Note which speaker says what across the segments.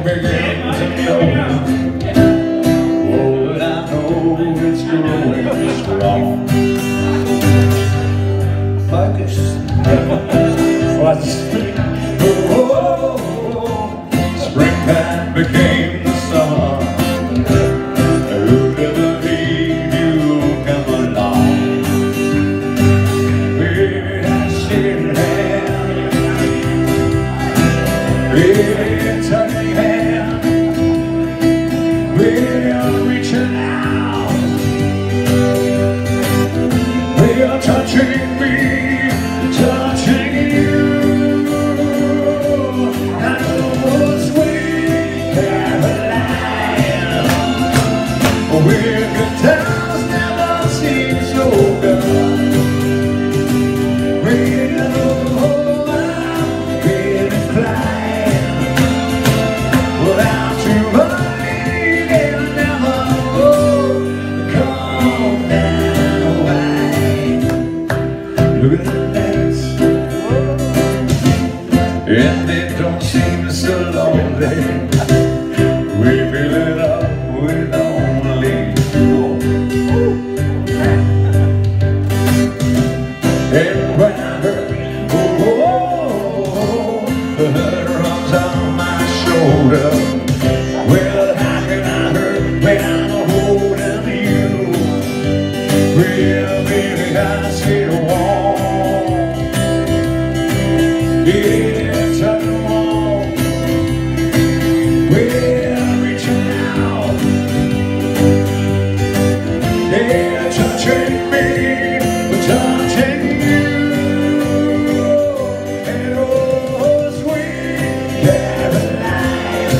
Speaker 1: begin to know. Oh, but I know it's growing strong. Focus. What's springtime became the summer. Who'd ever believe you'll come along? We're shaking hands, we're touching hands, we're reaching out, we're touching me, touching you. Where good times never seem so good. We're flying without you, honey, they'll never come down away. Look at the lights, and they don't seem so lonely. We fill it up with only you. And when I heard, the hurt runs on my shoulder. Well, how can I hurt when I'm holding you? Well, baby, I stay warm. Yeah, touch them all. Well, reaching out. Yeah, touching me, touching you. And oh, sweet Caroline,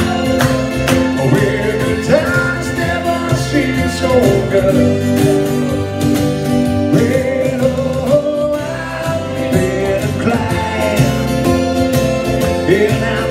Speaker 1: where good times never seem so good. Well, oh, I've been crying, and I'm